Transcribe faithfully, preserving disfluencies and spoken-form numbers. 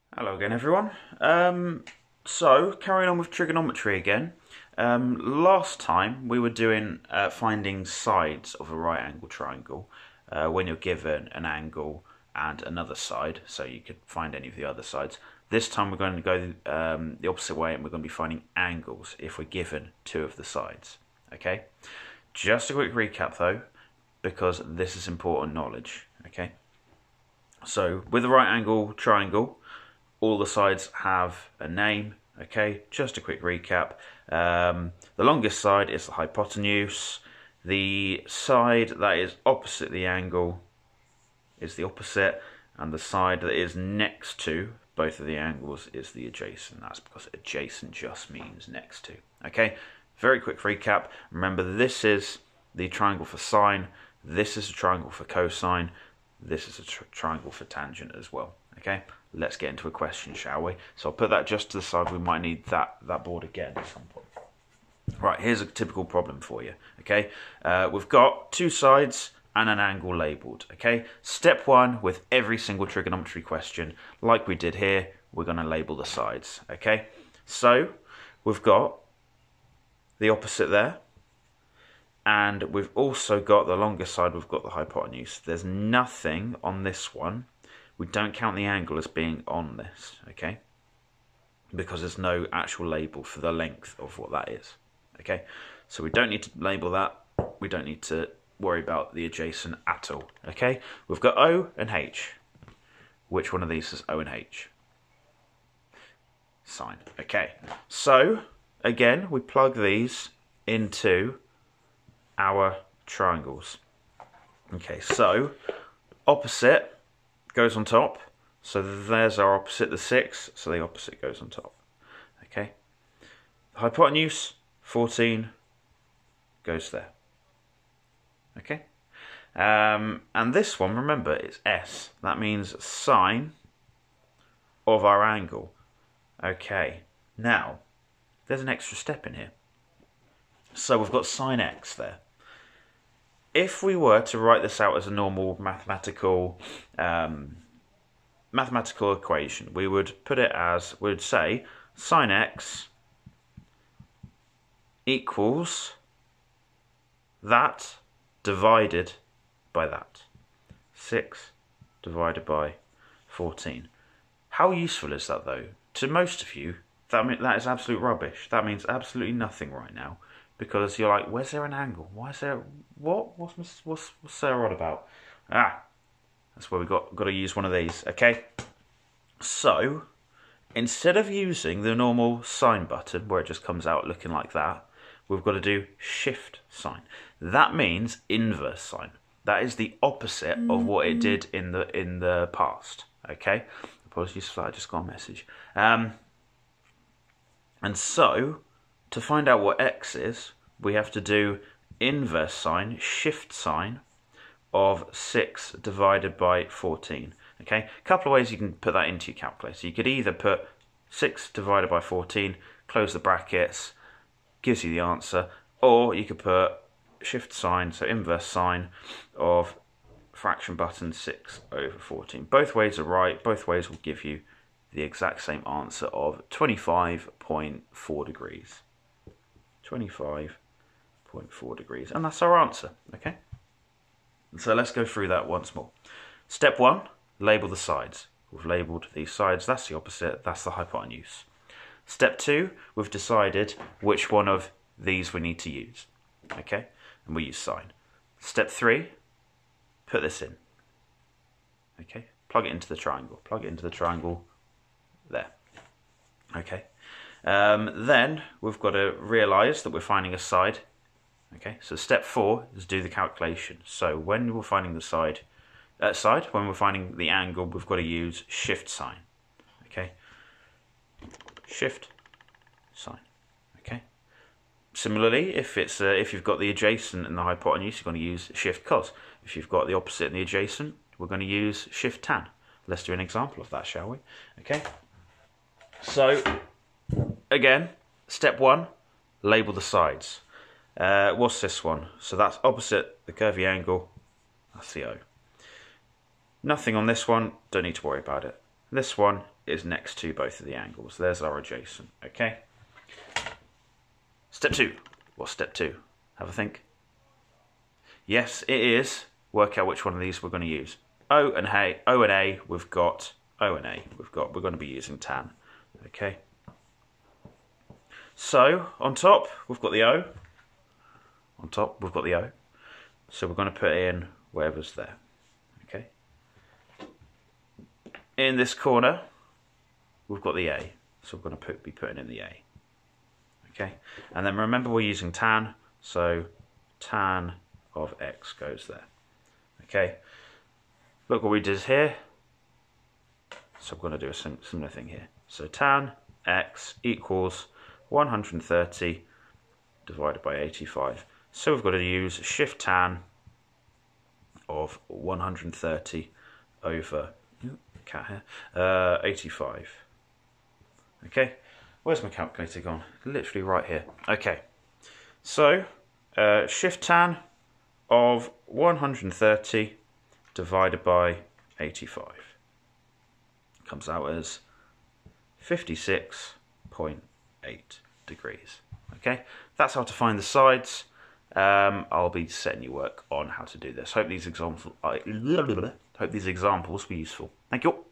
Hello again, everyone. Um, so, carrying on with trigonometry again. Um, last time we were doing uh, finding sides of a right angle triangle uh, when you're given an angle and another side, so you could find any of the other sides. This time we're going to go um, the opposite way, and we're going to be finding angles if we're given two of the sides. Okay? Just a quick recap though, because this is important knowledge. Okay? So, with a right angle triangle, all the sides have a name. Okay, just a quick recap. Um, the longest side is the hypotenuse. The side that is opposite the angle is the opposite, and the side that is next to both of the angles is the adjacent. That's because adjacent just means next to. Okay, very quick recap. Remember, this is the triangle for sine. This is a triangle for cosine. This is a tr triangle for tangent as well. Okay, let's get into a question, shall we? So I'll put that just to the side. We might need that, that board again at some point. Right, here's a typical problem for you. Okay, uh, we've got two sides and an angle labelled. Okay, step one with every single trigonometry question, like we did here, we're going to label the sides. Okay, so we've got the opposite there. And we've also got the longest side, we've got the hypotenuse. There's nothing on this one. We don't count the angle as being on this, okay? Because there's no actual label for the length of what that is, okay? So we don't need to label that. We don't need to worry about the adjacent at all, okay? We've got O and H. Which one of these is O and H? Sine, okay. So, again, we plug these into our triangles. Okay, so opposite goes on top, so there's our opposite, the six, so the opposite goes on top. Okay, the hypotenuse, fourteen, goes there. Okay, um, and this one, remember, it's S. That means sine of our angle. Okay, now there's an extra step in here. So we've got sine x there. If we were to write this out as a normal mathematical um, mathematical equation, we would put it as, we would say sine x equals that divided by that. six divided by fourteen. How useful is that though? To most of you, that, mean, that is absolute rubbish. That means absolutely nothing right now. Because you're like, where's there an angle? Why is there, what? What's, what's, what's Sarah on about? Ah, that's where we've got, got to use one of these, okay? So, instead of using the normal sine button, where it just comes out looking like that, we've got to do shift sine. That means inverse sine. That is the opposite of what it did in the, in the past, okay? Apologies for that, I just got a message. Um, and so, to find out what x is, we have to do inverse sine, shift sine, of six divided by fourteen. Okay, a couple of ways you can put that into your calculator. You could either put six divided by fourteen, close the brackets, gives you the answer, or you could put shift sine, so inverse sine, of fraction button six over fourteen. Both ways are right, both ways will give you the exact same answer of twenty-five point four degrees. twenty-five point four degrees, and that's our answer. Okay, so let's go through that once more. Step one, label the sides. We've labelled these sides, that's the opposite, that's the hypotenuse. Step two, we've decided which one of these we need to use. Okay, and we use sine. Step three, put this in. Okay, plug it into the triangle, plug it into the triangle there. Okay. Um, then we've got to realise that we're finding a side. Okay, so step four is do the calculation. So when we're finding the side, uh, side, when we're finding the angle, we've got to use shift sine. Okay, shift sine. Okay. Similarly, if it's uh, if you've got the adjacent and the hypotenuse, you're going to use shift cos. If you've got the opposite and the adjacent, we're going to use shift tan. Let's do an example of that, shall we? Okay. So, again, step one, label the sides. Uh, what's this one? So that's opposite the curvy angle, that's the O. Nothing on this one, don't need to worry about it. This one is next to both of the angles. There's our adjacent, okay? Step two. What's step two? Have a think. Yes, it is. Work out which one of these we're going to use. O and A, O and A, we've got O and A. We've got we're going to be using tan. Okay. So on top we've got the O. On top we've got the O. So we're going to put in whatever's there. Okay. In this corner we've got the A. So we're going to put, be putting in the A. Okay. And then remember we're using tan. So tan of X goes there. Okay. Look what we did here. So I'm going to do a sim similar thing here. So tan X equals one hundred thirty divided by eighty-five. So we've got to use shift tan of one hundred thirty over cat here, uh, eighty-five. Okay, where's my calculator gone? Literally right here. Okay, so uh, shift tan of one hundred thirty divided by eighty-five comes out as fifty-six point eight degrees. Okay, that's how to find the sides. Um, I'll be setting you work on how to do this. Hope these examples, hope these examples were useful. Thank you.